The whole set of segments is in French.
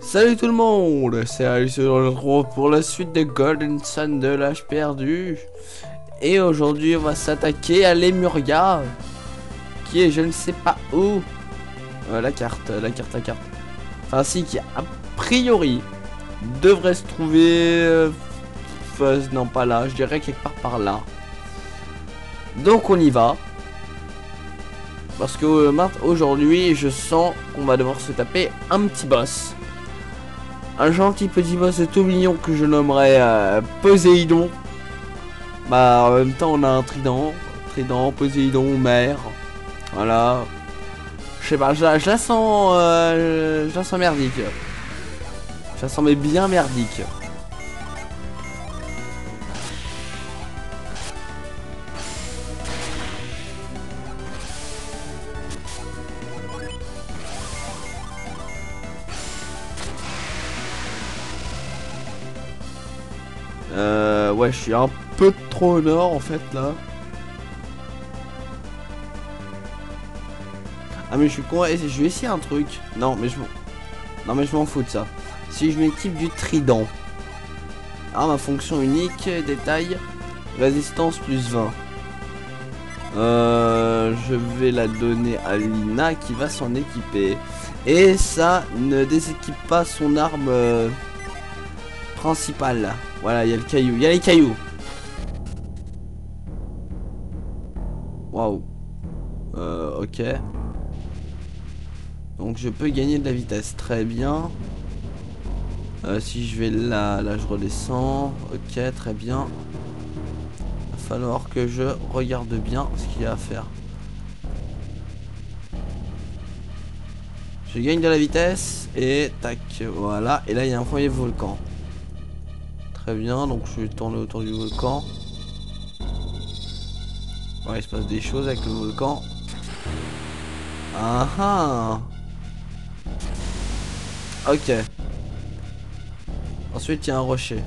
Salut tout le monde, c'est Alice, on se retrouve pour la suite de Golden Sun de l'âge perdu. Et aujourd'hui on va s'attaquer à Lemuria, qui est je ne sais pas où. La carte. Enfin si, qui a priori devrait se trouver... non pas là, je dirais quelque part par là. Donc on y va. Parce que aujourd'hui je sens qu'on va devoir se taper un petit boss. Un gentil petit boss tout mignon que je nommerais Poséidon. Bah en même temps on a un trident. Poséidon, mer. Voilà. Je sais pas, je la sens merdique. Je la sens mais bien merdique. Ouais, je suis un peu trop au nord en fait là. Ah mais je suis con, je vais essayer un truc. Non mais je m'en fous de ça. Si je m'équipe du trident. Ah, ma fonction unique, détail, résistance plus 20. Je vais la donner à Lina qui va s'en équiper. Et ça ne déséquipe pas son arme principale. Voilà, il y a le caillou, il y a les cailloux. Waouh. Ok. Donc je peux gagner de la vitesse, très bien. Si je vais là, je redescends. Ok, très bien. Il va falloir que je regarde bien ce qu'il y a à faire. Je gagne de la vitesse et tac, voilà. Et là il y a un premier volcan. Très bien, donc je vais tourner autour du volcan. Ouais, il se passe des choses avec le volcan. Ah ah. Ok. Ensuite il y a un rocher.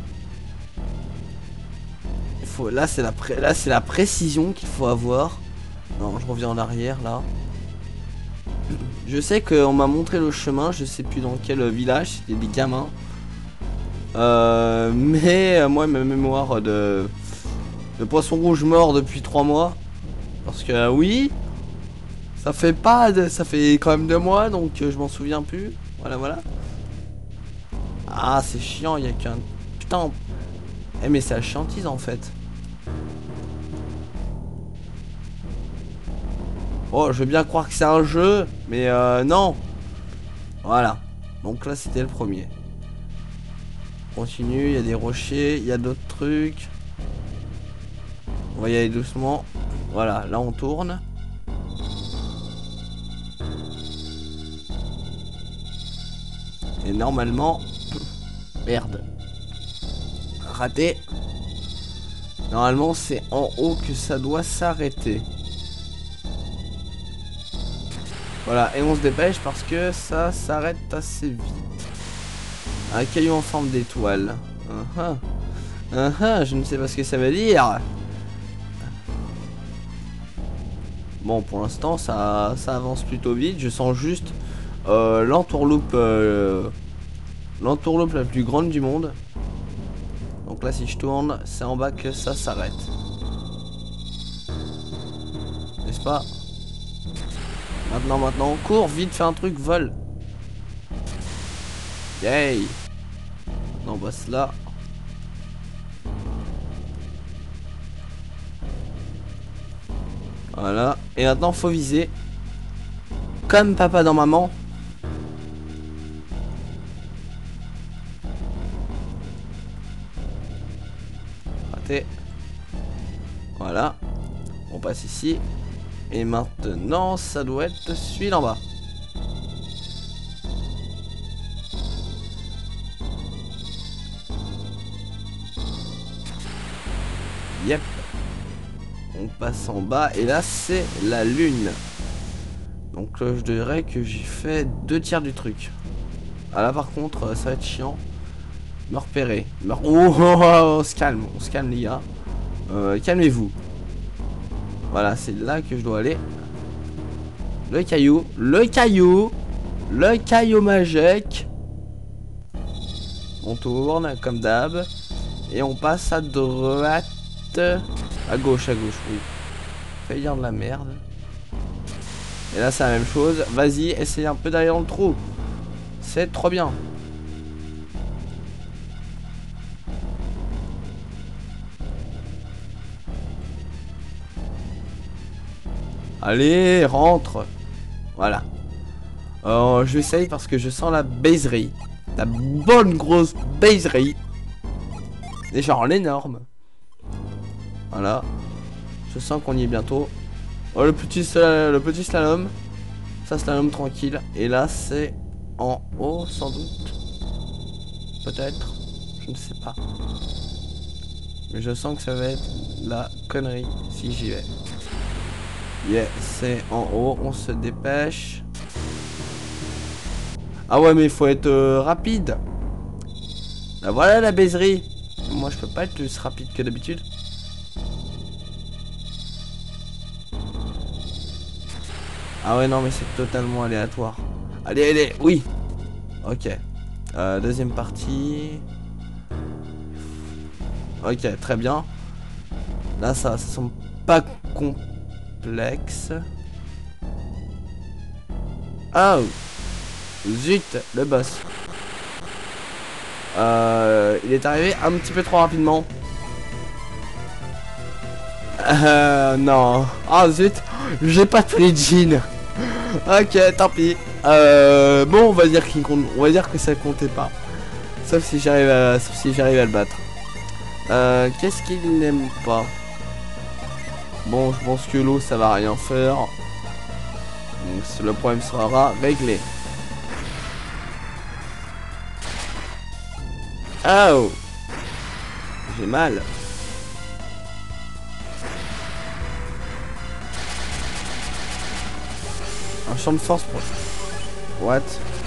Il faut, là c'est la précision qu'il faut avoir. Non, je reviens en arrière là. Je sais qu'on m'a montré le chemin, je sais plus dans quel village, c'était des gamins. Mais moi ma mémoire de poisson rouge mort depuis 3 mois. Parce que oui, ça fait quand même 2 mois, donc je m'en souviens plus. Voilà. Ah, c'est chiant, il y a qu'un... Putain. Eh mais c'est la chiantise en fait. Oh, je veux bien croire que c'est un jeu, mais non. Voilà. Donc là c'était le premier. Continue, il y a des rochers, il y a d'autres trucs. On va y aller doucement. Voilà, là on tourne. Et normalement... Merde. Raté. Normalement c'est en haut que ça doit s'arrêter. Voilà, et on se dépêche parce que ça s'arrête assez vite. Un caillou en forme d'étoile. Je ne sais pas ce que ça veut dire. Bon, pour l'instant, ça avance plutôt vite. Je sens juste l'entourloupe la plus grande du monde. Donc là, si je tourne, c'est en bas que ça s'arrête. N'est-ce pas? Maintenant, cours, vite, fais un truc, vole. Yay. On passe là. Voilà. Et maintenant, faut viser. Comme papa dans maman. Raté. Voilà. On passe ici. Et maintenant, ça doit être celui d'en bas. Yep. On passe en bas. Et là, c'est la lune. Donc, je dirais que j'ai fait 2 tiers du truc. Ah là, par contre, ça va être chiant. Me repérer. On se calme, les gars. Calmez-vous. Voilà, c'est là que je dois aller. Le caillou magique. On tourne comme d'hab. Et on passe à droite. À gauche, oui. Fait dire de la merde. Et là c'est la même chose. Vas-y, essaye un peu d'aller dans le trou. C'est trop bien. Allez, rentre. Voilà. J'essaye parce que je sens la baiserie. La bonne grosse baiserie. Et genre l'énorme. Voilà. Je sens qu'on y est bientôt. Oh, le petit slalom. Ça, slalom tranquille. Et là, c'est en haut, sans doute. Peut-être. Je ne sais pas. Mais je sens que ça va être la connerie si j'y vais. Yeah, c'est en haut. On se dépêche. Ah ouais, mais il faut être rapide. Bah voilà la baiserie. Moi, je peux pas être plus rapide que d'habitude. Ah ouais, non, mais c'est totalement aléatoire. Allez, allez, oui. Ok. Deuxième partie. Ok, très bien. Là, ça semble pas complexe. Oh. Zut, le boss. Il est arrivé un petit peu trop rapidement. Non. Ah zut, j'ai pas tous les jeans. Ok, tant pis. Bon, on va dire qu'il compte. On va dire que ça comptait pas. Sauf si j'arrive à le battre. Qu'est-ce qu'il n'aime pas? Bon, je pense que l'eau, ça va rien faire. Donc le problème sera réglé. Oh, j'ai mal. Un champ de force pour... What?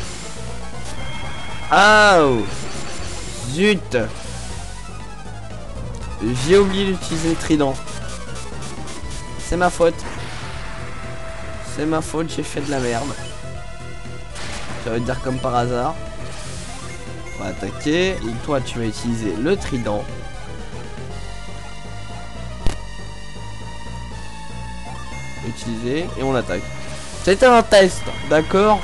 Oh, zut. J'ai oublié d'utiliser le trident. C'est ma faute. C'est ma faute, j'ai fait de la merde. Ça veut dire comme par hasard. On va attaquer. Et toi, tu vas utiliser le trident. Utiliser. Et on attaque. C'était un test, d'accord?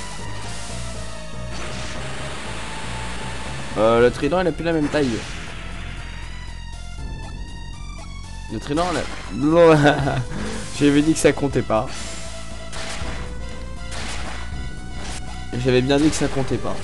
Le trident, il a plus la même taille. Le trident, non. J'avais dit que ça comptait pas. J'avais bien dit que ça comptait pas.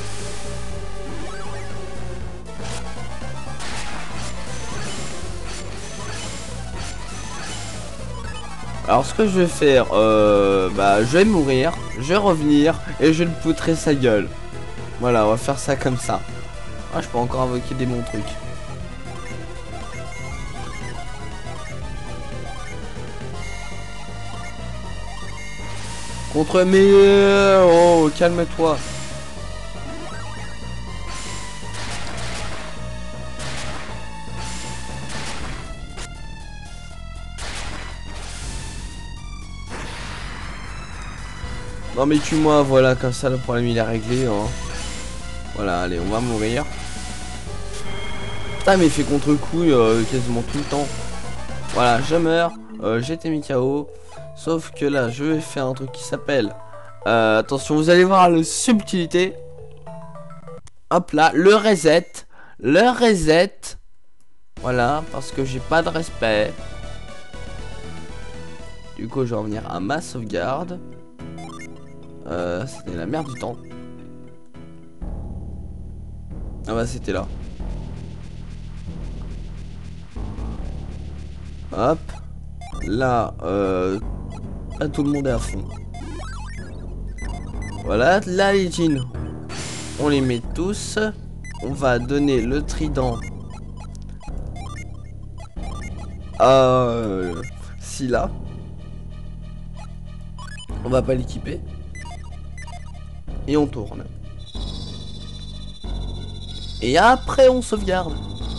Alors ce que je vais faire, je vais mourir, je vais revenir et je vais le poutrer sa gueule. Voilà, on va faire ça comme ça. Ah, je peux encore invoquer des bons trucs. Contre mes... Oh, calme-toi. Non mais tue-moi, voilà, comme ça le problème il est réglé. Hein. Voilà, allez, on va mourir. Putain, mais il fait contre-coup quasiment tout le temps. Voilà, je meurs. J'ai été mis KO. Sauf que là, je vais faire un truc qui s'appelle... attention, vous allez voir la subtilité. Hop là, le reset. Le reset. Voilà, parce que j'ai pas de respect. Du coup, je vais revenir à ma sauvegarde. C'était la merde du temps. Ah bah, c'était là. Hop. Là, tout le monde est à fond. Voilà, là les jeans, on les met tous. On va donner le trident à Scylla. On va pas l'équiper. Et on tourne. Et après on sauvegarde.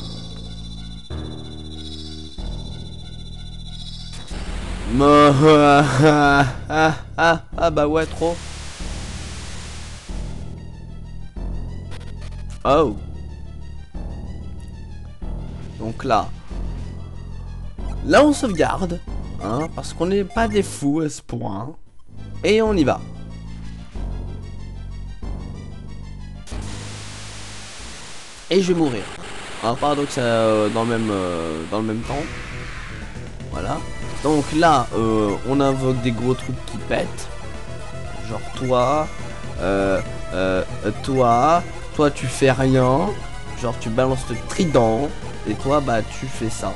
Ah bah ouais, trop. Oh. Donc là on sauvegarde, hein, parce qu'on n'est pas des fous à ce point. Et on y va. Et je vais mourir. Alors paradoxe dans le même temps. Voilà. Donc là, on invoque des gros trucs qui pètent. Genre toi, toi tu fais rien. Genre tu balances le trident. Et toi bah tu fais ça.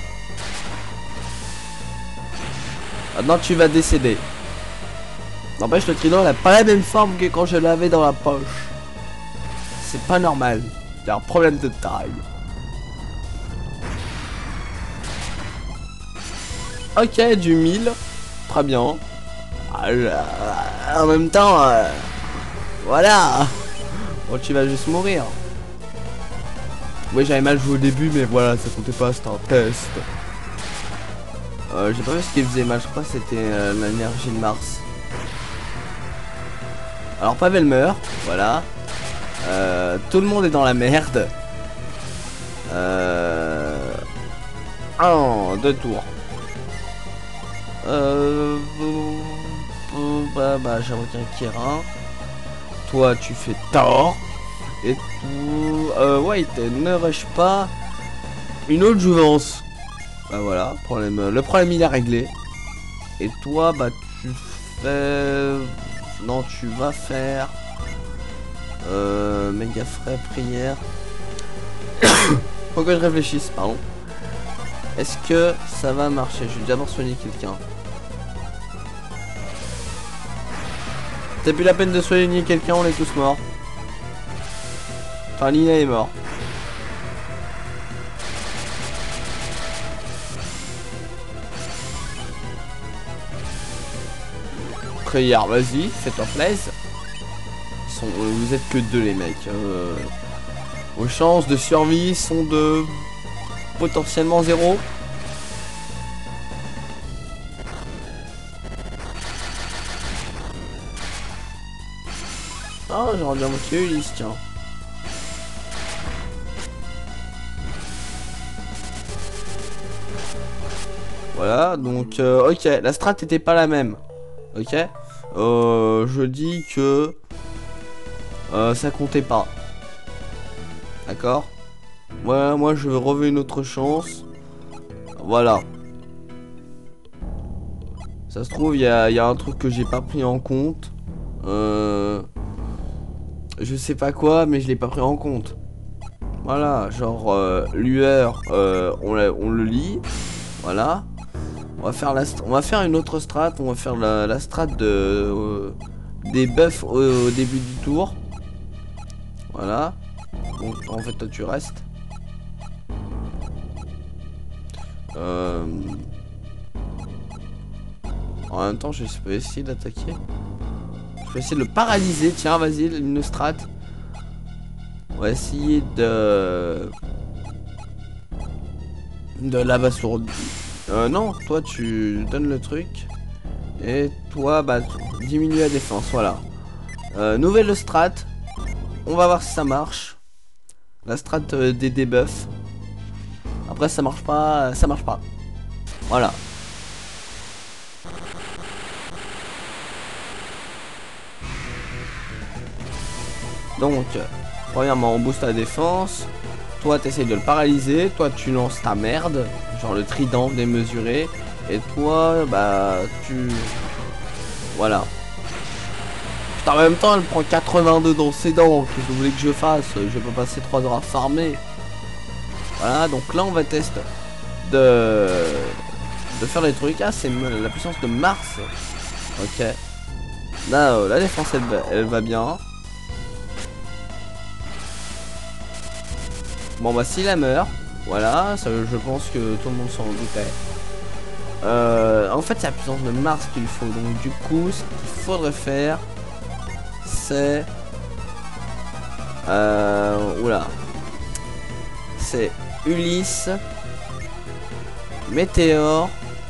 Maintenant tu vas décéder. N'empêche, le trident il a pas la même forme que quand je l'avais dans la poche. C'est pas normal. Il y a un problème de taille. Ok, du 1000. Très bien. En même temps, voilà. Bon, tu vas juste mourir. Oui, j'avais mal joué au début, mais voilà, ça comptait pas, c'était un test. J'ai pas vu ce qui faisait mal, je crois que c'était l'énergie de Mars. Alors Pavel meurt, voilà. Tout le monde est dans la merde. 2 tours. J'aimerais qu'un Kérin. Toi tu fais tort. Et tout. White, ne rush pas. Une autre jouvence. Bah voilà, le problème il est réglé. Et toi bah tu fais. Non, tu vas faire. Méga frais prière. Faut que je réfléchisse, pardon. Est-ce que ça va marcher? Je vais d'abord soigner quelqu'un. C'est plus la peine de soigner quelqu'un, on est tous morts. Enfin, Lina est mort. Prière, vas-y, fais-toi plaisir. Vous êtes que 2 les mecs. Vos chances de survie sont de potentiellement 0. Ah, j'aurais bien motivé Ulysse, tiens. Voilà, donc ok, la strat était pas la même. Ok, je dis que ça comptait pas. D'accord. Moi je revais une autre chance. Voilà. Ça se trouve il y a un truc que j'ai pas pris en compte. Je sais pas quoi, mais je l'ai pas pris en compte. Voilà, genre lueur, on le lit. Voilà. On va faire une autre strat. On va faire la strat de des buffs au début du tour. Voilà. Donc en fait toi tu restes. En même temps je peux essayer d'attaquer. Je vais essayer de le paralyser. Tiens vas-y une strat. On va essayer de l'abasourdir. Non, toi tu donnes le truc. Et toi bah diminue la défense, voilà. Nouvelle strat. On va voir si ça marche. La strat des debuffs. Après ça marche pas, ça marche pas. Voilà. Donc, premièrement on booste la défense. Toi t'essayes de le paralyser. Toi tu lances ta merde. Genre le trident démesuré. Et toi bah tu... Voilà. Putain, en même temps elle prend 82 dans ses dents. Qu'est-ce que vous voulez que je fasse? Je peux passer 3 heures à farmer. Voilà, donc là on va tester de faire des trucs. Ah, c'est la puissance de Mars. Ok. Là la défense elle va bien. Bon bah s'il la meurt, voilà, ça, je pense que tout le monde s'en doutait. En fait c'est la puissance de Mars qu'il faut. Donc du coup ce qu'il faudrait faire c'est oula. C'est Ulysse, Météore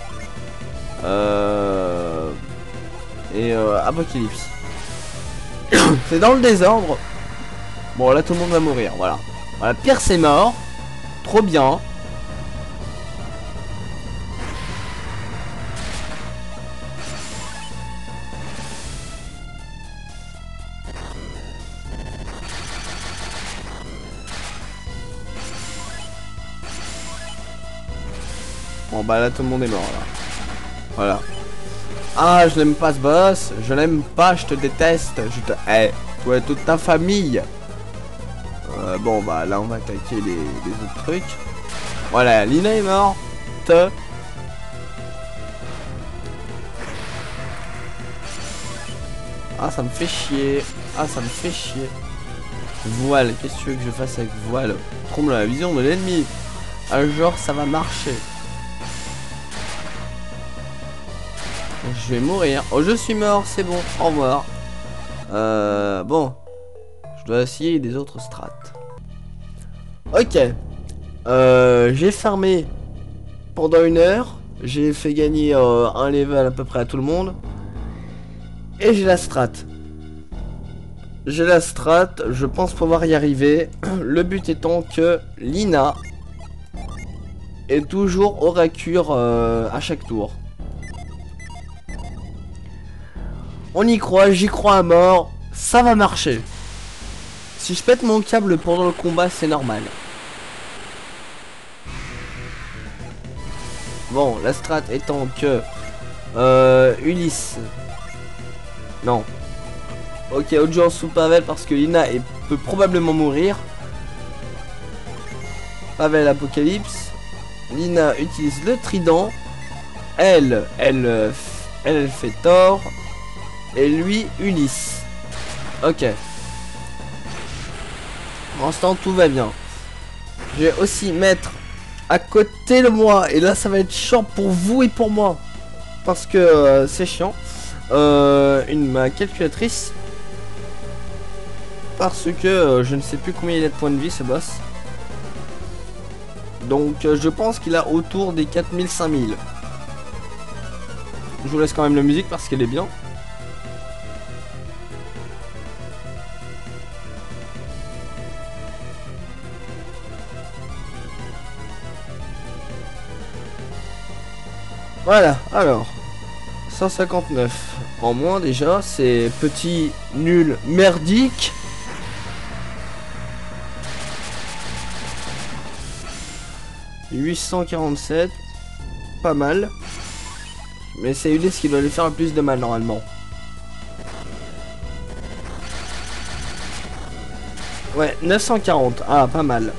et Apocalypse. C'est dans le désordre. Bon là tout le monde va mourir, voilà. Voilà, Pierre c'est mort. Trop bien. Bon bah là tout le monde est mort là. Voilà. Ah, je l'aime pas ce boss. Je l'aime pas, je te déteste. Je te hais. Toi et toute ta famille. Bon bah là on va attaquer les autres trucs. Voilà, Lina est morte. Ah, ça me fait chier. Ah, ça me fait chier. Voile, qu'est-ce que tu veux que je fasse avec voile? Trouble la vision de l'ennemi. Un genre, ça va marcher. Je vais mourir. Oh, je suis mort, c'est bon. Au revoir. Bon. Je dois essayer des autres strates. Ok. J'ai farmé pendant 1 heure. J'ai fait gagner un level à peu près à tout le monde. Et j'ai la strat. J'ai la strat, je pense pouvoir y arriver. Le but étant que Lina est toujours au racure à chaque tour. On y croit, j'y crois à mort. Ça va marcher. Si je pète mon câble pendant le combat, c'est normal. Bon, la strat étant que Ulysse. Non. Ok, audience sous Pavel parce que Lina peut probablement mourir. Pavel Apocalypse. Lina utilise le trident. Elle fait tort. Et lui, Ulysse. Ok. Pour l'instant, tout va bien. Je vais aussi mettre à côté de moi. Et là, ça va être chiant pour vous et pour moi. Parce que c'est chiant. Ma calculatrice. Parce que je ne sais plus combien il a de points de vie ce boss. Donc je pense qu'il a autour des 4000-5000. Je vous laisse quand même la musique parce qu'elle est bien. Voilà, alors 159 en moins déjà, c'est petit, nul, merdique. « 847, pas mal. Mais c'est Ulysse qui doit lui faire le plus de mal normalement. Ouais, 940, ah pas mal.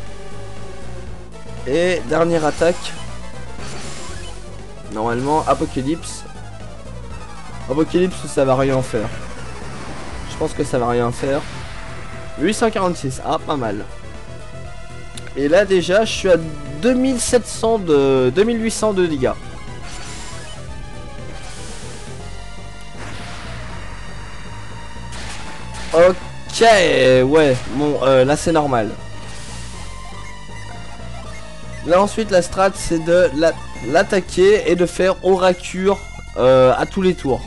Et dernière attaque. Normalement, Apocalypse. Apocalypse, ça va rien faire. Je pense que ça va rien faire. 846, ah pas mal. Et là déjà, je suis à 2800 de dégâts. Ok, ouais, bon, là c'est normal. Là ensuite, la strat, c'est de l'attaquer et de faire Oracure à tous les tours.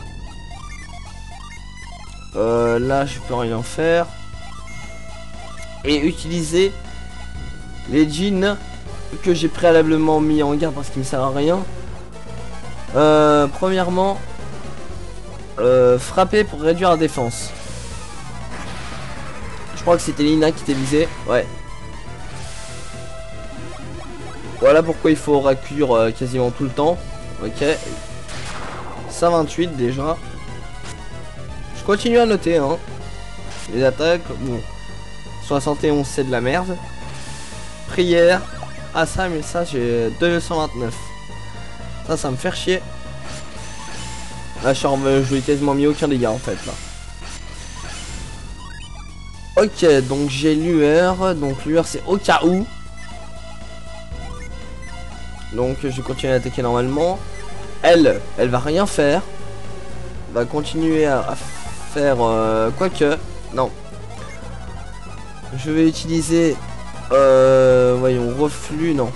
Là, je peux rien faire. Et utiliser les jeans que j'ai préalablement mis en garde parce qu'ils me servent à rien. Premièrement, frapper pour réduire la défense. Je crois que c'était Lina qui était visée. Ouais. Voilà pourquoi il faut racure quasiment tout le temps. Ok. 128 déjà. Je continue à noter hein. Les attaques. Bon. 71 c'est de la merde. Prière. Ah ça mais ça j'ai 229. Ça me fait chier. Là je lui ai quasiment mis aucun dégât en fait là. Ok donc j'ai lueur. Donc lueur c'est au cas où. Donc je continue à attaquer normalement. Elle va rien faire. Va continuer à faire quoique. Non. Je vais utiliser voyons, reflux, non.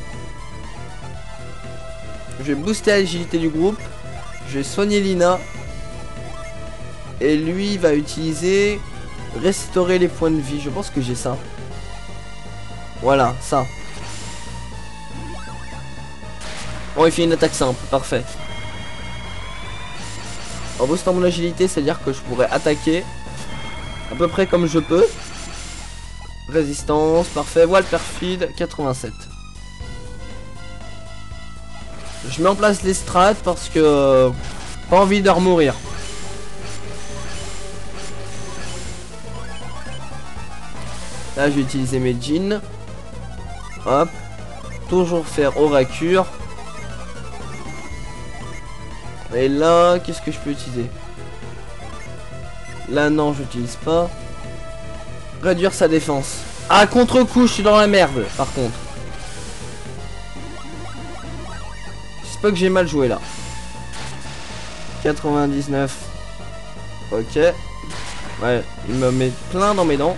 Je vais booster l'agilité du groupe. Je vais soigner Lina. Et lui va utiliser restaurer les points de vie. Je pense que j'ai ça. Voilà, ça. Bon, il fait une attaque simple, parfait. En boostant mon agilité, c'est-à-dire que je pourrais attaquer à peu près comme je peux. Résistance, parfait. Voile perfide, 87. Je mets en place les strats parce que pas envie de remourir. Là, je vais utiliser mes jeans. Hop. Toujours faire Oracure. Et là, qu'est-ce que je peux utiliser? Là, non, je n'utilise pas. Réduire sa défense. Ah, contre-coup, je suis dans la merde, par contre. J'espère pas que j'ai mal joué, là. 99. Ok. Ouais, il me met plein dans mes dents.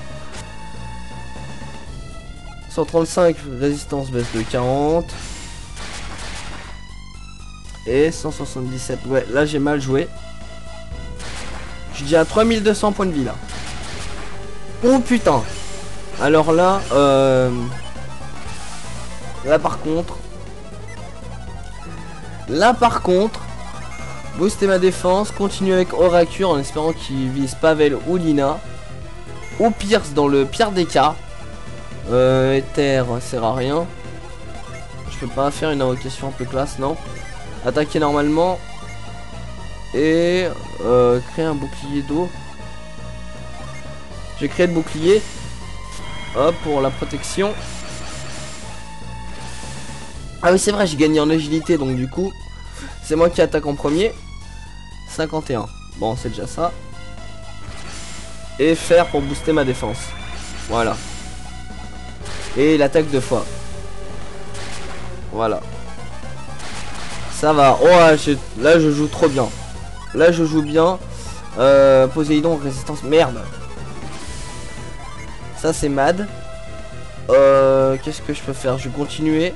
135, résistance baisse de 40. Et 177. Ouais, là j'ai mal joué. Je suis déjà à 3200 points de vie là. Oh putain. Alors là, là par contre, booster ma défense, continuer avec Oracure en espérant qu'il vise Pavel ou Lina. Ou Pierce dans le pire des cas. Ether sert à rien. Je peux pas faire une invocation un peu classe, non. Attaquer normalement. Et créer un bouclier d'eau. J'ai créé le bouclier. Hop, pour la protection. Ah oui, c'est vrai, j'ai gagné en agilité, donc du coup, c'est moi qui attaque en premier. 51. Bon, c'est déjà ça. Et faire pour booster ma défense. Voilà. Et l'attaque 2 fois. Voilà. Ça va. Oh, là je joue trop bien. Là je joue bien. Poséidon, résistance. Merde. Ça c'est mad. Qu'est-ce que je peux faire? Je vais continuer.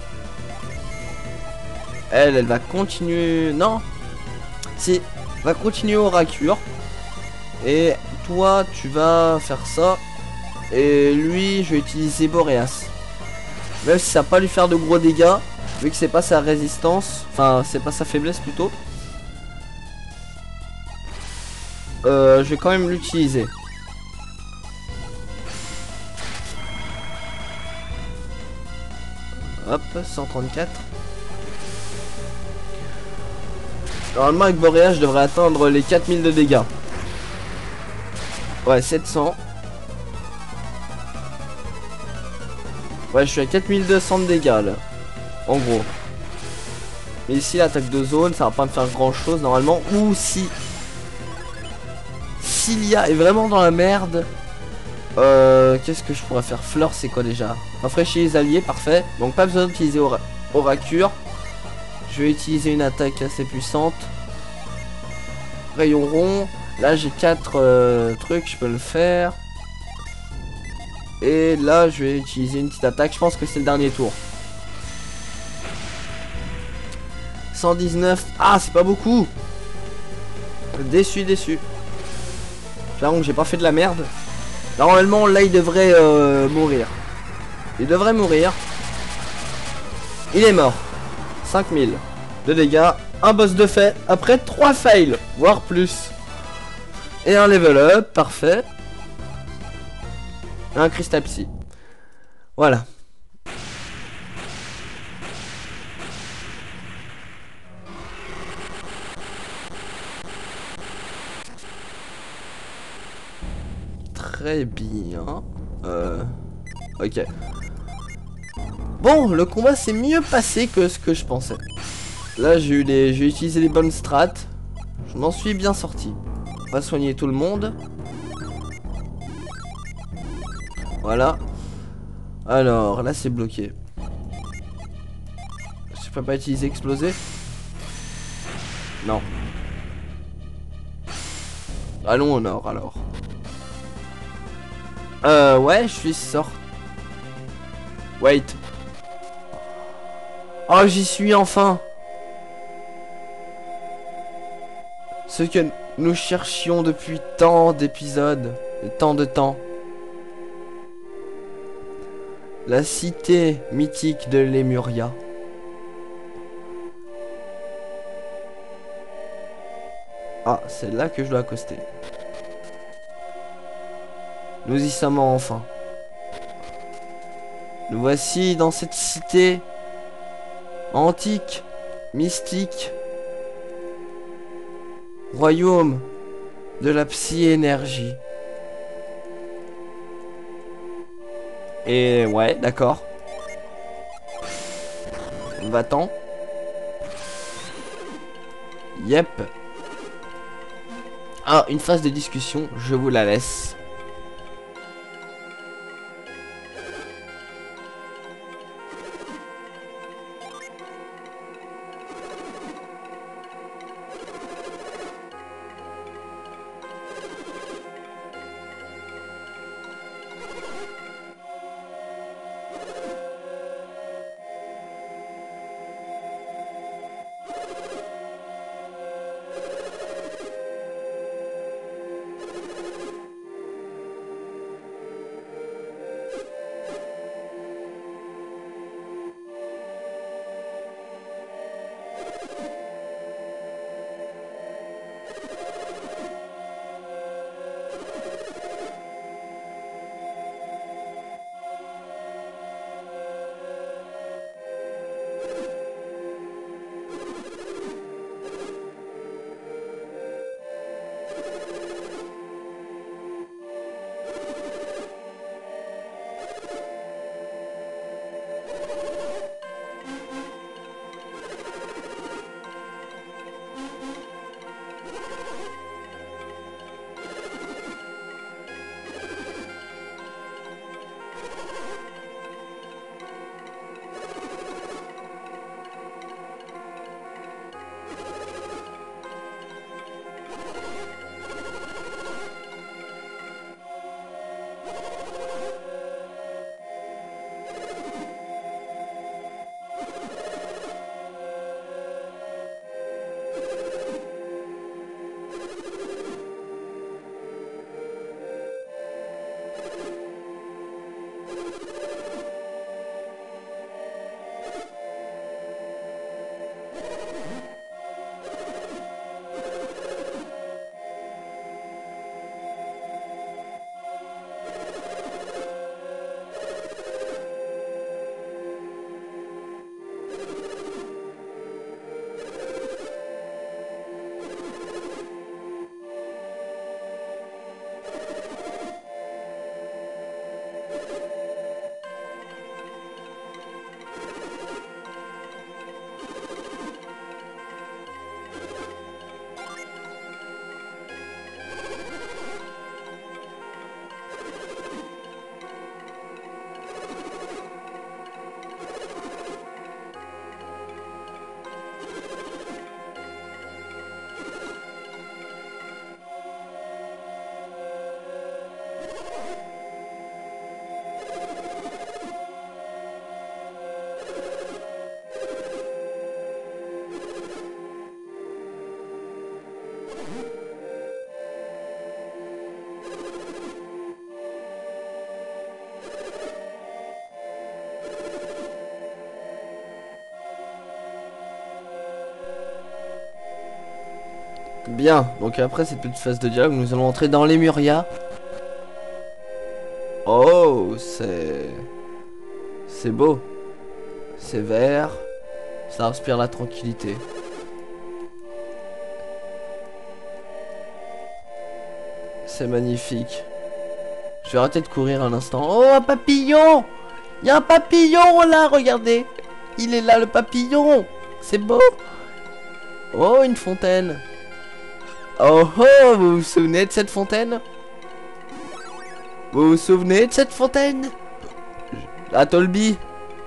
Elle va continuer. Non. Si. Va continuer Oracure. Et toi tu vas faire ça. Et lui, je vais utiliser Boreas. Même si ça va pas lui faire de gros dégâts, vu que c'est pas sa résistance, enfin c'est pas sa faiblesse plutôt. Je vais quand même l'utiliser. Hop, 134. Normalement avec Boreas, je devrais atteindre les 4000 de dégâts. Ouais, 700. Ouais, je suis à 4200 de dégâts là. En gros. Mais ici, l'attaque de zone, ça va pas me faire grand chose normalement. Ou si. Cilia est vraiment dans la merde. Qu'est-ce que je pourrais faire? Fleur, c'est quoi déjà? Rafraîchir les alliés, parfait. Donc, pas besoin d'utiliser Oracure. Je vais utiliser une attaque assez puissante. Rayon rond. Là, j'ai 4 trucs, je peux le faire. Et là, je vais utiliser une petite attaque. Je pense que c'est le dernier tour. 119. Ah, c'est pas beaucoup. Déçu, déçu. Clairement que j'ai pas fait de la merde. Normalement, là, il devrait mourir. Il devrait mourir. Il est mort. 5000 de dégâts. Un boss de fait. Après 3 fails, voire plus. Et un level up. Parfait. Un cristal psy. Voilà. Très bien. Ok. Bon, le combat s'est mieux passé que ce que je pensais. Là, j'ai utilisé les bonnes strats. Je m'en suis bien sorti. On va soigner tout le monde. Voilà. Alors, là, c'est bloqué. Je peux pas utiliser exploser? Non. Allons au nord, alors. Ouais, je suis sorti. Wait. Oh, j'y suis enfin. Ce que nous cherchions depuis tant d'épisodes. Et tant de temps. La cité mythique de Lemuria. Ah, c'est là que je dois accoster. Nous y sommes enfin. Nous voici dans cette cité antique Mystique. Royaume de la psy-énergie. Et ouais, d'accord. Va-t'en. Yep. Ah, une phase de discussion, je vous la laisse. Bien, donc après cette petite phase de dialogue, nous allons entrer dans Lemuria. Oh, c'est beau. C'est vert. Ça inspire la tranquillité. C'est magnifique. Je vais arrêter de courir un instant. Oh, un papillon! Il y a un papillon là, regardez. Il est là, le papillon. C'est beau. Oh, une fontaine. Oh oh, vous vous souvenez de cette fontaine? Vous vous souvenez de cette fontaine? À Tolby.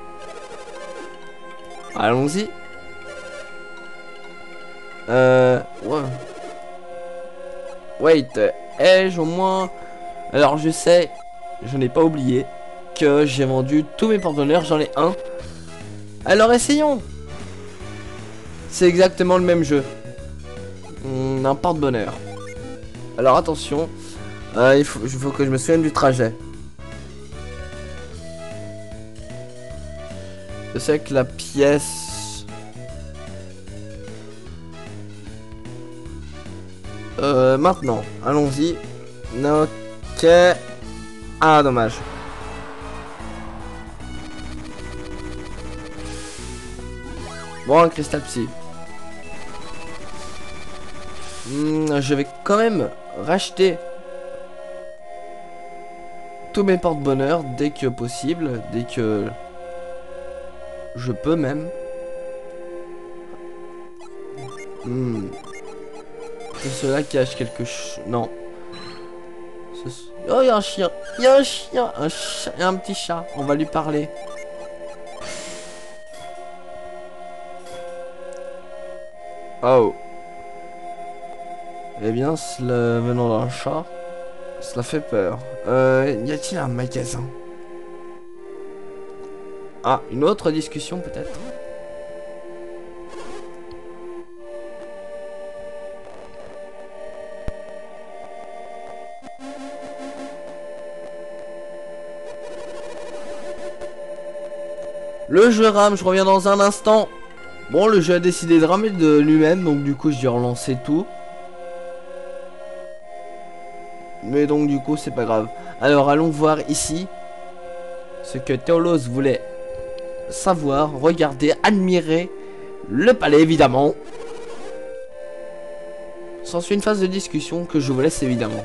Allons-y. Ouais. Wait, ai-je au moins... Alors je sais, je n'ai pas oublié que j'ai vendu tous mes porte-bonheur, j'en ai un. Alors essayons. C'est exactement le même jeu. Un porte-bonheur. Alors attention, il faut que je me souvienne du trajet. Je sais que la pièce... maintenant, allons-y. Ok. Ah, dommage. Bon, un cristal psy. Je vais quand même racheter tous mes porte-bonheur dès que possible, dès que je peux même. Que cela cache quelque chose. Non. Oh, il y a un chien. Il y a un chien. Et un petit chat. On va lui parler. Oh. Eh bien, cela venant d'un chat, cela fait peur. Y a-t-il un magasin? Ah, une autre discussion peut-être? Le jeu rame, je reviens dans un instant. Bon, le jeu a décidé de ramer de lui-même, donc du coup, je dois relancer tout. Mais donc, du coup, c'est pas grave. Alors, allons voir ici ce que Théolos voulait savoir, regarder, admirer le palais, évidemment. S'ensuit une phase de discussion que je vous laisse, évidemment.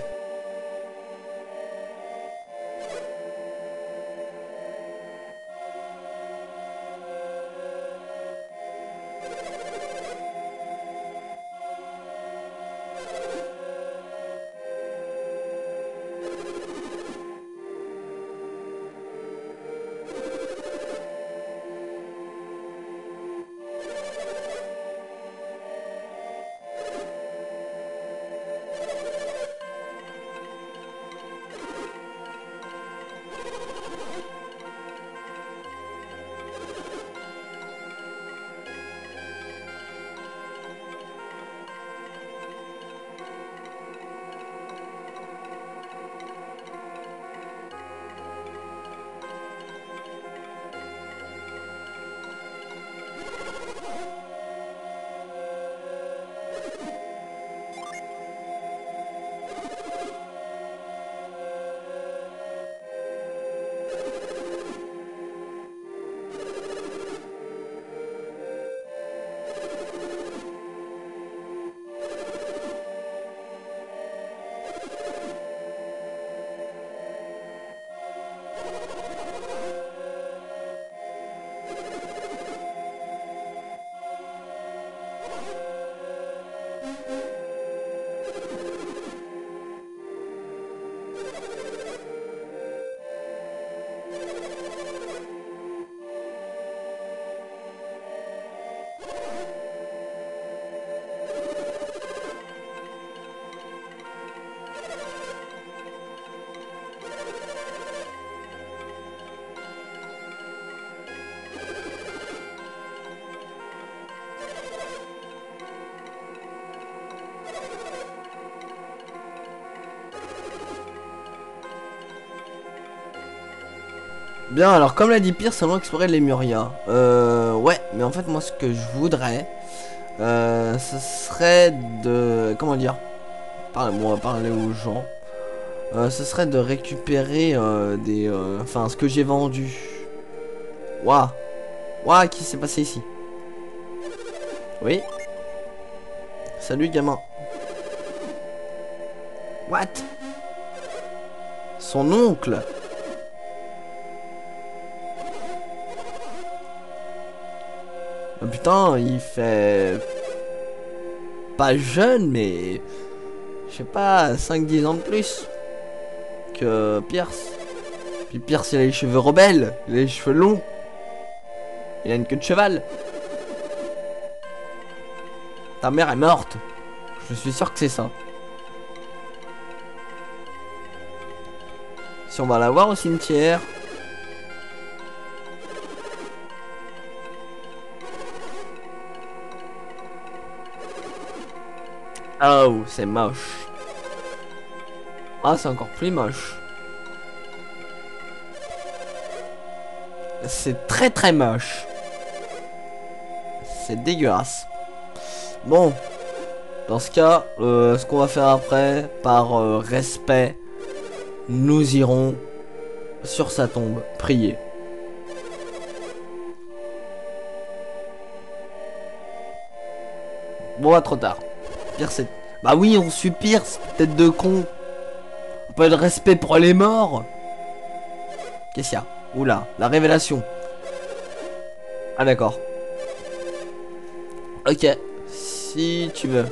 Bien, alors comme l'a dit Pierce, allons explorer les Muria. Ouais, mais en fait, moi, ce que je voudrais, ce serait de... Comment dire? Bon, on va parler aux gens. Ce serait de récupérer des... Enfin, ce que j'ai vendu. Waouh. Waouh, qu'est-ce qui s'est passé ici? Oui. Salut, gamin. What? Son oncle? Oh, putain, il fait... Pas jeune, mais... Je sais pas, 5-10 ans de plus que Pierce. Puis Pierce, il a les cheveux rebelles, il a les cheveux longs. Il a une queue de cheval. Ta mère est morte. Je suis sûr que c'est ça. Si on va la voir au cimetière... Oh, c'est moche. Ah, c'est encore plus moche. C'est très très moche. C'est dégueulasse. Bon, dans ce cas, ce qu'on va faire après, par respect, nous irons sur sa tombe prier. Bon, trop tard. Pire c'est... Bah oui, on suit Pierce, tête de con. Pas de respect pour les morts. Qu'est-ce qu'il y a? Oula, la révélation. Ah d'accord. Ok, si tu veux.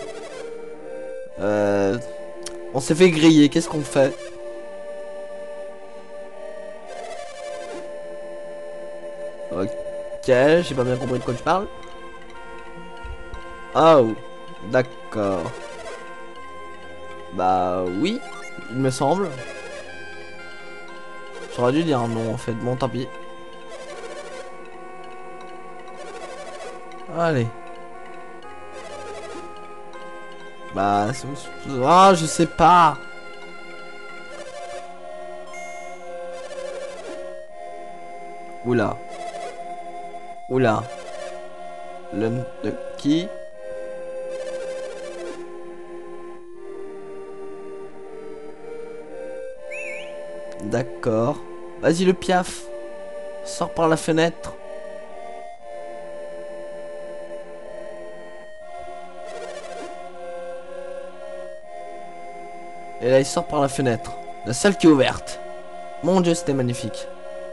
On s'est fait griller, qu'est-ce qu'on fait? Ok, j'ai pas bien compris de quoi tu parles. Oh, d'accord. Bah oui, il me semble. J'aurais dû dire non en fait, bon tant pis. Allez. Bah, ah, je sais pas. Oula. Oula. Le de qui? D'accord. Vas-y le piaf. Sors par la fenêtre. Et là il sort par la fenêtre. La salle qui est ouverte. Mon dieu c'était magnifique.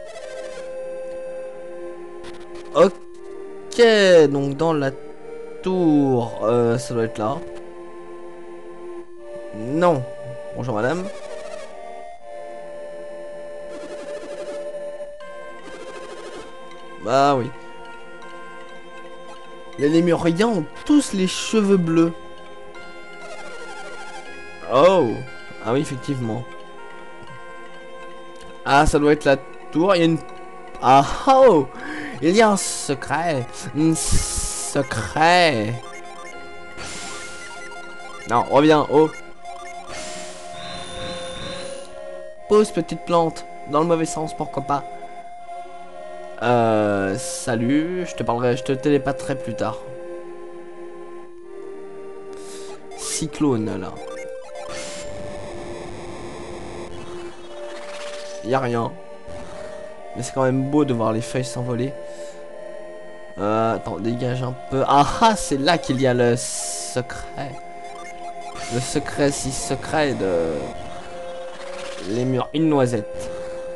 Ok. Donc dans la tour. Ça doit être là. Non. Bonjour madame. Bah oui. Les Lémuriens ont tous les cheveux bleus. Oh. Ah oui effectivement. Ah ça doit être la tour. Il y a une... Ah oh. Il y a un secret. Un secret. Non, reviens. Oh. Pause petite plante. Dans le mauvais sens, pourquoi pas. Salut. Je te parlerai, je te télépatherai plus tard. Cyclone là. Y a rien. Mais c'est quand même beau de voir les feuilles s'envoler. Attends, dégage un peu. Ah ah, c'est là qu'il y a le secret. Le secret si secret de... Les murs. Une noisette.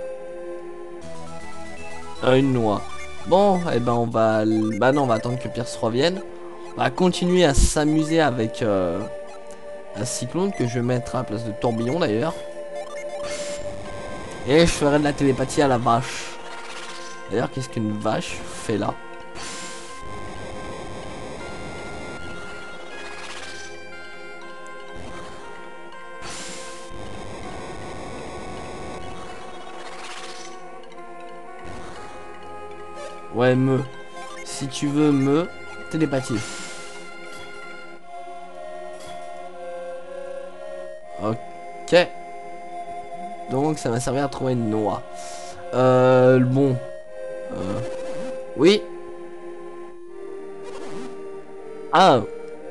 Une noix. Bon, et ben on va... Bah non, on va attendre que Pierce revienne. On va continuer à s'amuser avec un cyclone que je vais mettre à la place de tourbillon d'ailleurs. Et je ferai de la télépathie à la vache. D'ailleurs, qu'est-ce qu'une vache fait là? Ouais, me. Si tu veux me, télépathie. Ok. Donc ça m'a servi à trouver une noix. Bon. Oui. Ah.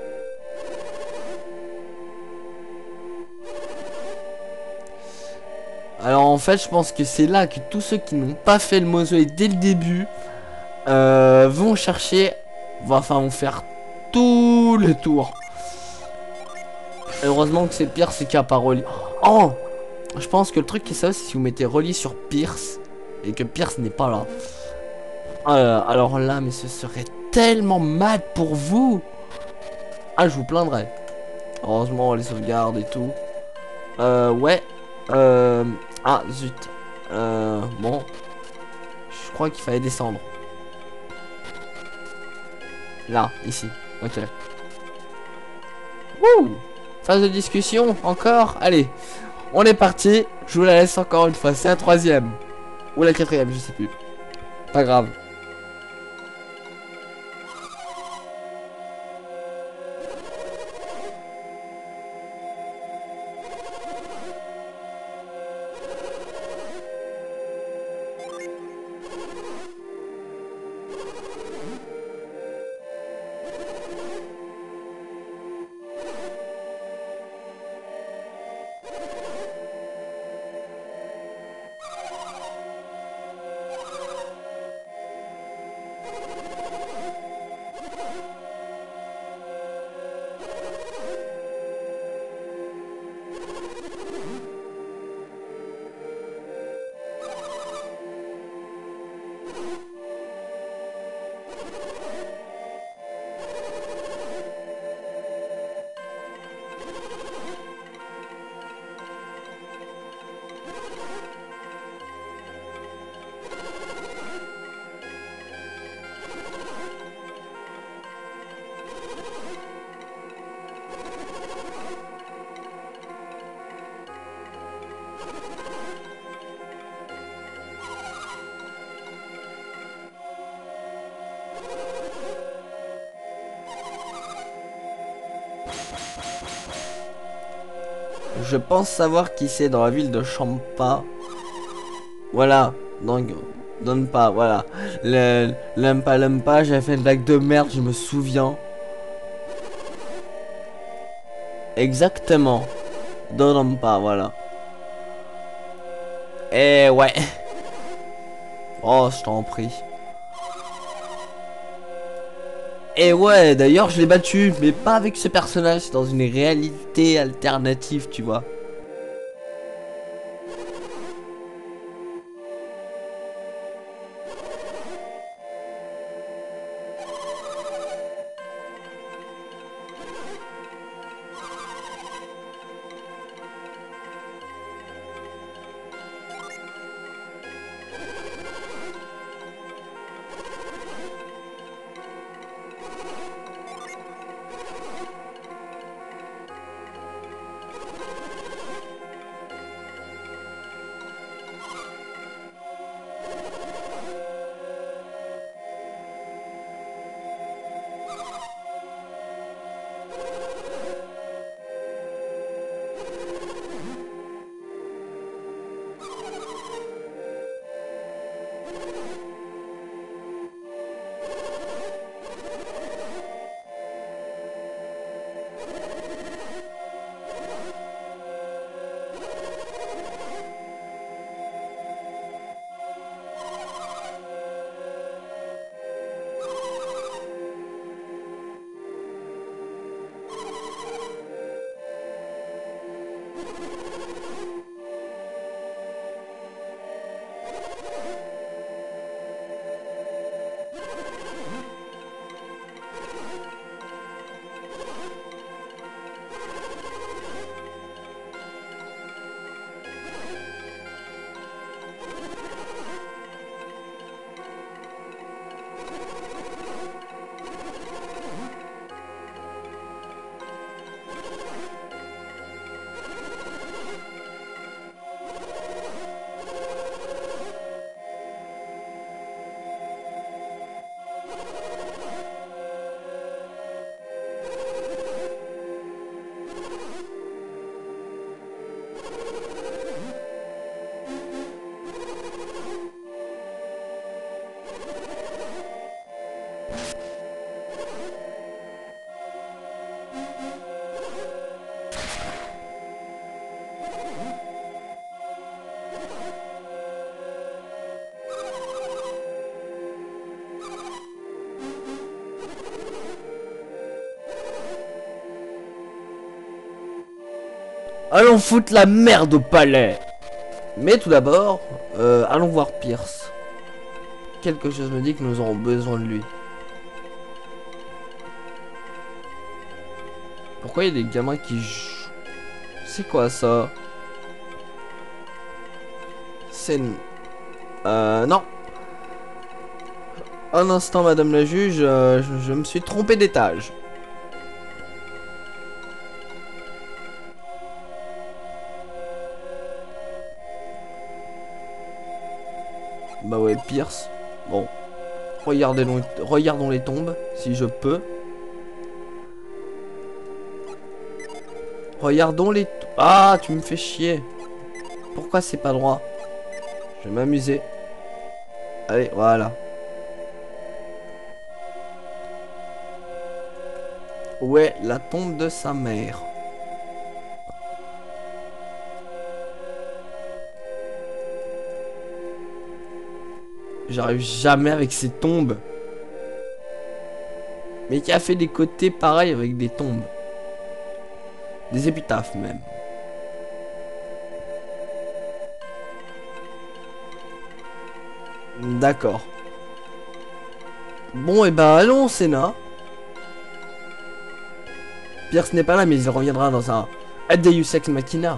Alors en fait, je pense que c'est là que tous ceux qui n'ont pas fait le mausolée dès le début vont chercher, vont faire tout le tour. Heureusement que c'est Pierce qui a pas relié. Oh, je pense que le truc qui est ça, c'est si vous mettez relié sur Pierce et que Pierce n'est pas là. Alors là, mais ce serait tellement mal pour vous. Ah, je vous plaindrais. Heureusement, les sauvegardes et tout. Ouais. Ah, zut. Bon. Je crois qu'il fallait descendre. Là, ici. Ok. Wouh! Phase de discussion, encore. Allez, on est parti. Je vous la laisse encore une fois. C'est la troisième. Ou la quatrième, je sais plus. Pas grave. Je pense savoir qui c'est dans la ville de Champa. Voilà, donc donne pas, voilà. L'Umpa Lumpa, j'avais fait une blague de merde, je me souviens. Exactement. Donne pas, voilà. Et ouais. Oh, je t'en prie. Et ouais, d'ailleurs, je l'ai battu, mais pas avec ce personnage, c'est dans une réalité alternative, tu vois. Allons foutre la merde au palais. Mais tout d'abord, allons voir Pierce. Quelque chose me dit que nous aurons besoin de lui. Pourquoi il y a des gamins qui jouent? C'est quoi ça? C'est... non. Un instant, madame la juge, je me suis trompé d'étage. Bah ouais, Pierce. Bon. Regardons les tombes, si je peux. Regardons les... Ah, tu me fais chier. Pourquoi c'est pas droit? Je vais m'amuser. Allez, voilà. Ouais, la tombe de sa mère. J'arrive jamais avec ces tombes. Mais qui a fait des côtés pareils avec des tombes. Des épitaphes même. D'accord. Bon, et ben allons au Sénat. Pierce n'est pas là, mais il reviendra dans un Deus Ex Machina.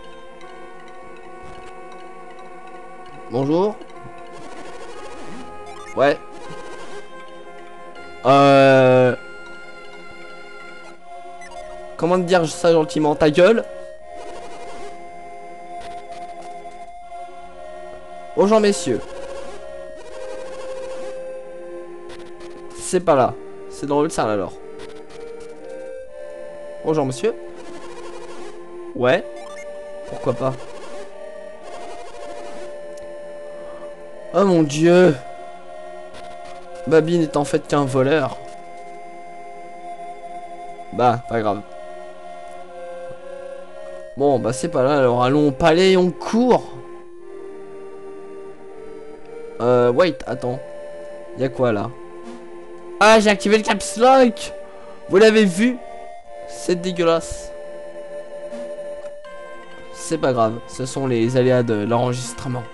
Bonjour. Ouais. Comment te dire ça gentiment? Ta gueule. Bonjour messieurs. C'est pas là. C'est dans l'autre salle alors. Bonjour monsieur. Ouais. Pourquoi pas. Oh mon dieu. Babi n'est en fait qu'un voleur. Bah, pas grave. Bon, bah c'est pas là, alors allons au palais et on court. Wait, attends. Y'a quoi là? Ah, j'ai activé le caps lock. Vous l'avez vu? C'est dégueulasse. C'est pas grave, ce sont les aléas de l'enregistrement.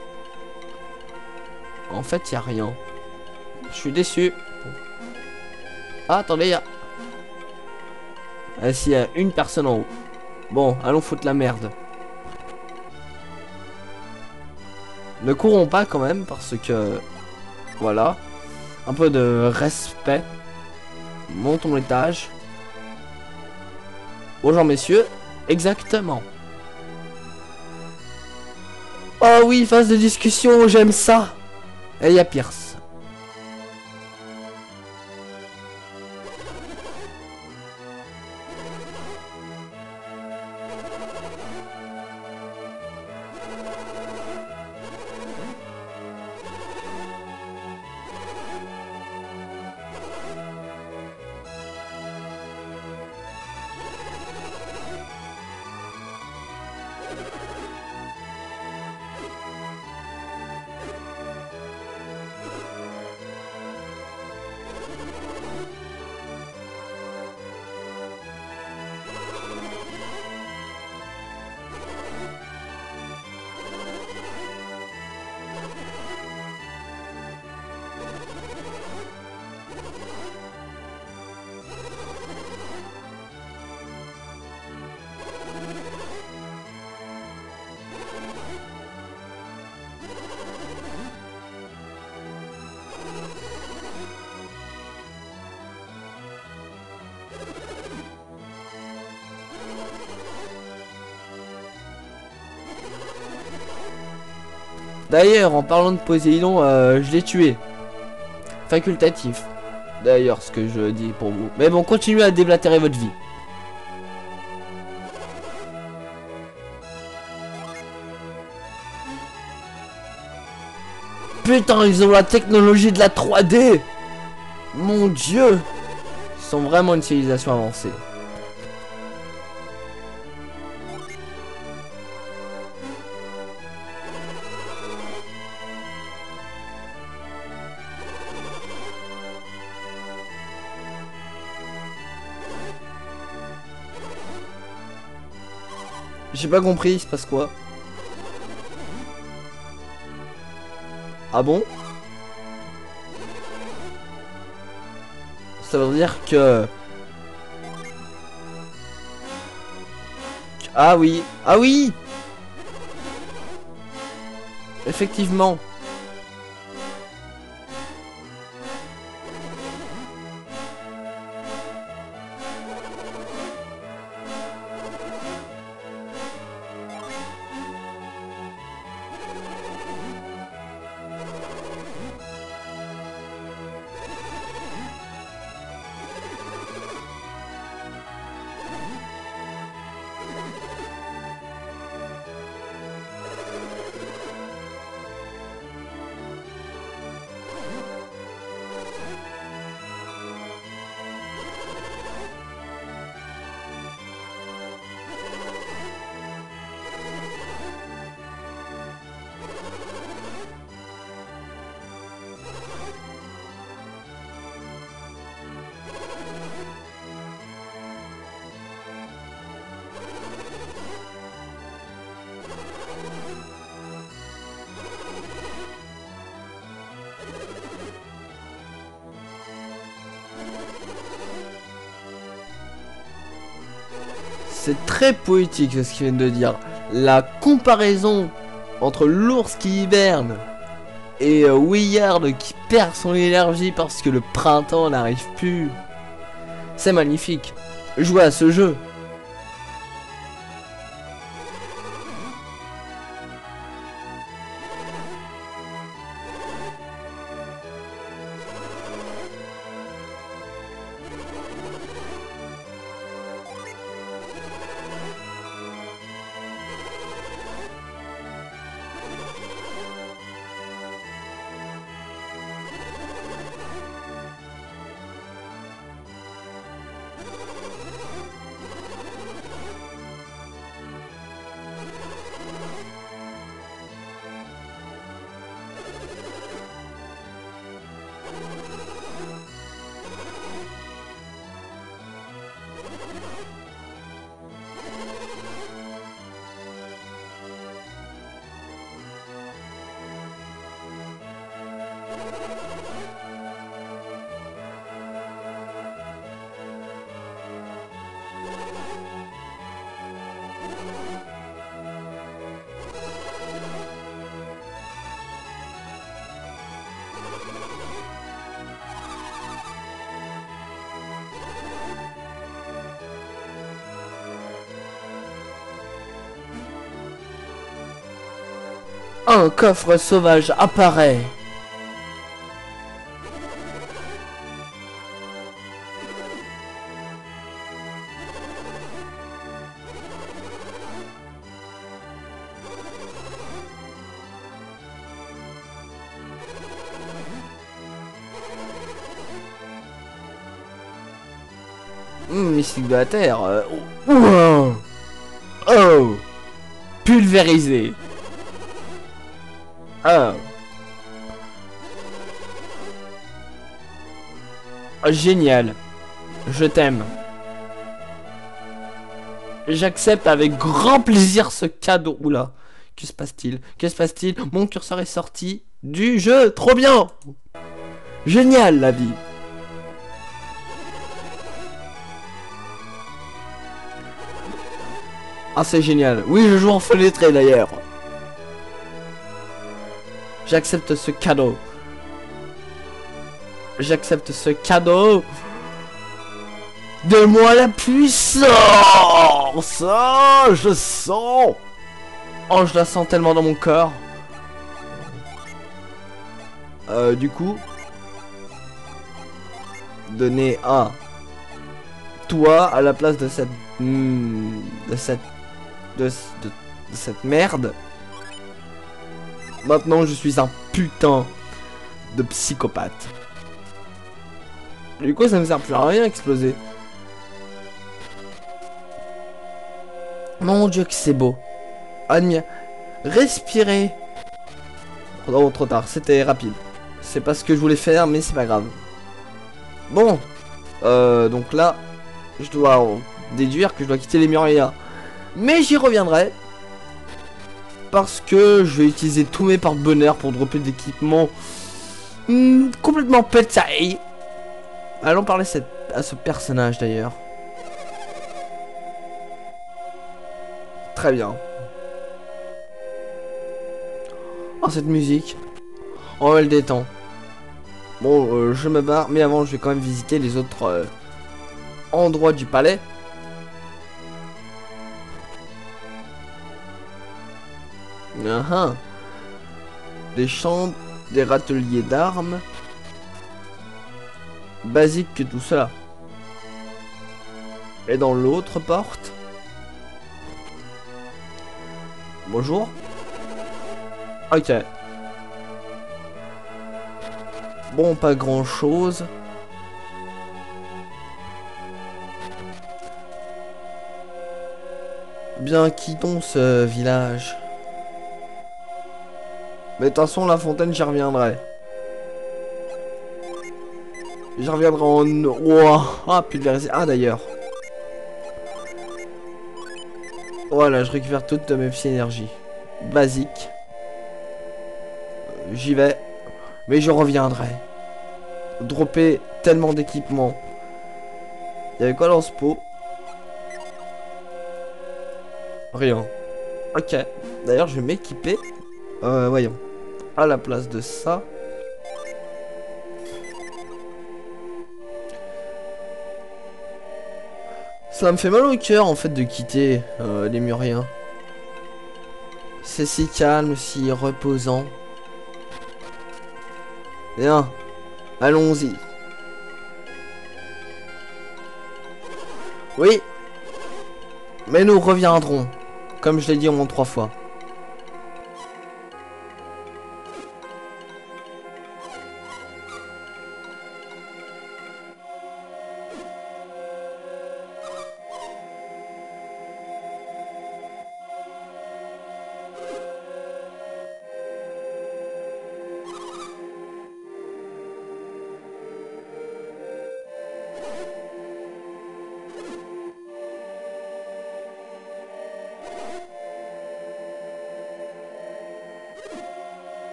En fait, y'a rien. Je suis déçu. Ah, attendez, y'a... Ah si, y'a une personne en haut. Bon, allons foutre la merde. Ne courons pas quand même, parce que... Voilà. Un peu de respect. Montons l'étage. Bonjour messieurs. Exactement. Oh oui, phase de discussion, j'aime ça. Et y'a Pierce. D'ailleurs, en parlant de Poséidon, je l'ai tué. Facultatif. D'ailleurs, ce que je dis pour vous. Mais bon, continuez à déblatérer votre vie. Putain, ils ont la technologie de la 3D. Mon dieu. Ils sont vraiment une civilisation avancée. J'ai pas compris, il se passe quoi? Ah bon? Ça veut dire que... Ah oui. Ah oui. Effectivement. C'est très poétique ce qu'il vient de dire. La comparaison entre l'ours qui hiberne et Willard qui perd son énergie parce que le printemps n'arrive plus. C'est magnifique. Jouez à ce jeu. Un coffre sauvage apparaît. Mystique de la Terre. Wow. Oh. Pulvérisé. Oh. Oh, génial. Je t'aime. J'accepte avec grand plaisir ce cadeau. Oula. Que se passe-t-il? Que se passe-t-il? Mon curseur est sorti du jeu. Trop bien. Génial la vie. Ah, c'est génial. Oui, je joue en fenêtré d'ailleurs. J'accepte ce cadeau. J'accepte ce cadeau. Donne-moi la puissance. Oh, je sens. Oh, je la sens tellement dans mon corps. Du coup, donner à toi à la place de cette de cette merde. Maintenant, je suis un putain de psychopathe. Du coup, ça me sert plus à rien exploser. Mon dieu que c'est beau. Admire. Respirer. Oh, trop tard, c'était rapide. C'est pas ce que je voulais faire, mais c'est pas grave. Bon. Donc là, je dois déduire que je dois quitter les Murias. Mais j'y reviendrai. Parce que je vais utiliser tous mes porte-bonheur pour dropper d'équipements complètement pétaille. Allons parler à ce personnage d'ailleurs. Très bien. Oh, cette musique. Oh, elle détend. Bon, je me barre, mais avant, je vais quand même visiter les autres endroits du palais. Des chambres, des râteliers d'armes. Basique que tout cela. Et dans l'autre porte. Bonjour. Ok. Bon, pas grand chose. Bien, quittons ce village. Mais de toute façon, la fontaine, j'y reviendrai. J'y reviendrai en... Wow. Ah, pulvérisé. Ah, d'ailleurs. Voilà, je récupère toute mes psy-énergie. Basique. J'y vais. Mais je reviendrai. Dropper tellement d'équipements. Il y avait quoi dans ce pot? Rien. Ok. D'ailleurs, je vais m'équiper. Voyons. À la place de ça. Ça me fait mal au cœur en fait de quitter les Muriens. C'est si calme, si reposant. Bien. Allons-y. Oui. Mais nous reviendrons. Comme je l'ai dit au moins 3 fois.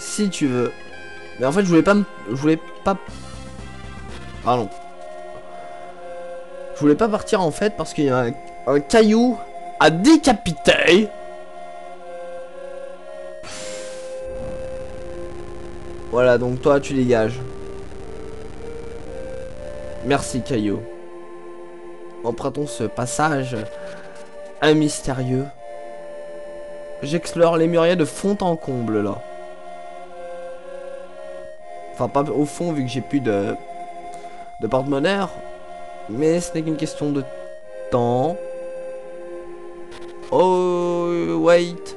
si tu veux. Mais en fait, je voulais pas... Pardon. Je voulais pas partir en fait parce qu'il y a un caillou à décapiter. Voilà, donc toi, tu dégages. Merci, caillou. Empruntons ce passage un mystérieux. J'explore les murailles de fond en comble là. Enfin pas au fond vu que j'ai plus de porte-monnaie. Mais ce n'est qu'une question de temps. Oh wait.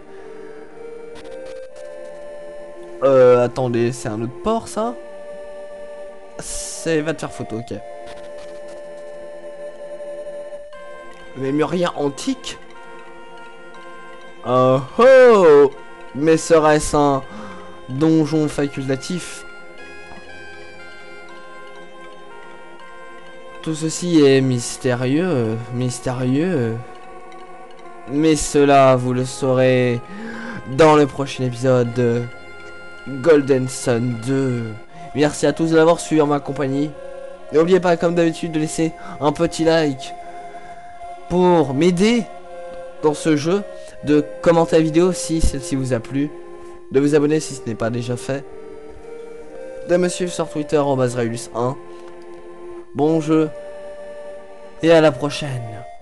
Attendez, c'est un autre port ça? C'est va te faire photo, ok. Mais murien antique? Oh oh! Mais serait-ce un donjon facultatif? Tout ceci est mystérieux, mystérieux. Mais cela, vous le saurez dans le prochain épisode de Golden Sun 2. Merci à tous d'avoir suivi ma compagnie. N'oubliez pas, comme d'habitude, de laisser un petit like pour m'aider dans ce jeu, de commenter la vidéo si celle-ci vous a plu, de vous abonner si ce n'est pas déjà fait, de me suivre sur Twitter @Raulus1. Bon jeu et à la prochaine.